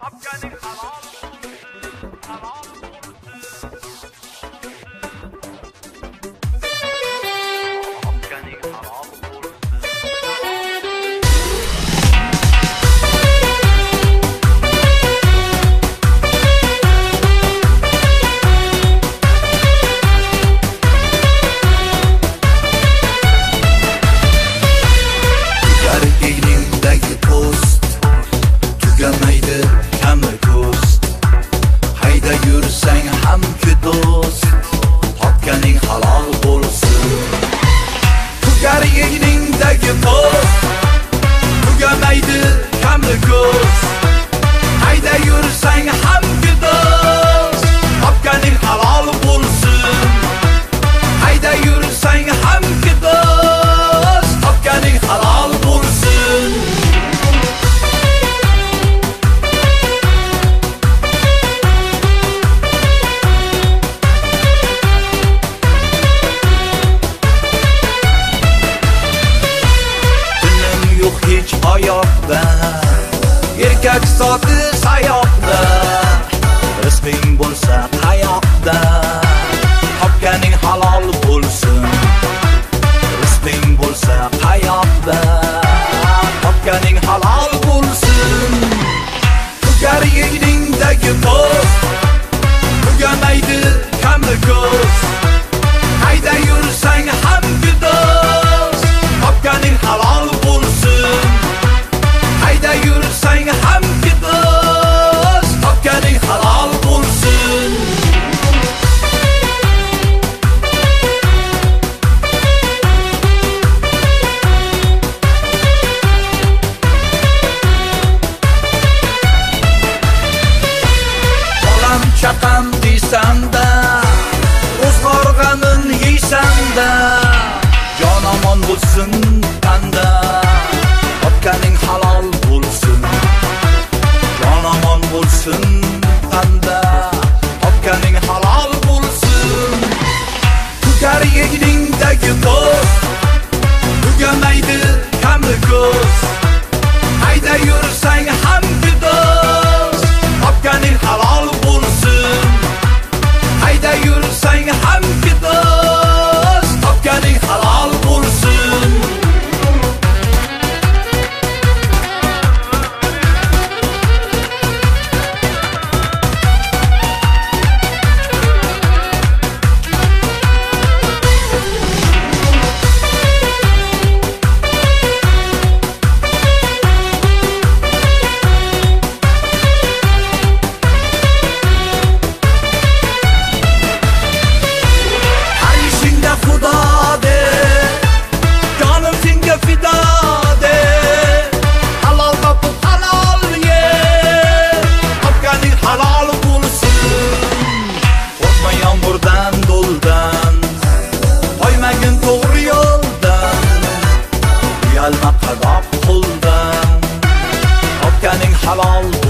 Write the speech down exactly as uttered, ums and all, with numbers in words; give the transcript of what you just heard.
topkaning xalol bulsin, xalol bulsin. Topkaning xalol bulsin. Egningdagi post tugamaydi kamir ko'st. Hayda yursang ham do'st, topkaning halol bo'lsin. Tugar egningdagi post tugamaydi kamir ko'st. Hayda yursang ham do'st, topkaning halol bo'lsin. Hayda yursang ham do'st, topkaning halol bo'lsin. Hech oyoqda erkak zoti sayoqda, rizqing bo'lsa qayoqda, topkaning halol bo'lsin. Rizqing bo'lsa qayoqda, topkaning halol bo'lsin. Tugar egningdagi post tugamaydi kamir ko'st. Hayda yursang ham do'st, topkaning halol bo'lsin. Hayda yursang ham do'st, topkaning halol bo'lsin. Bolam chaqam deysanda, ro'zg'or g'amin yeysanda, jon omon bo'lsin tanda, topkaning halol bo'lsin. Jon omon bo'lsin tanda, topkaning halol bo'lsin. Tugar egningdagi post tugamaydi kamir ko'st. Hayda yursang ham do'st, topkaning halol bo'lsin. Hayda yursang ham do'st, topkaning halol bo'lsin. Uyalma qadoq qo'ldan, topkaning halol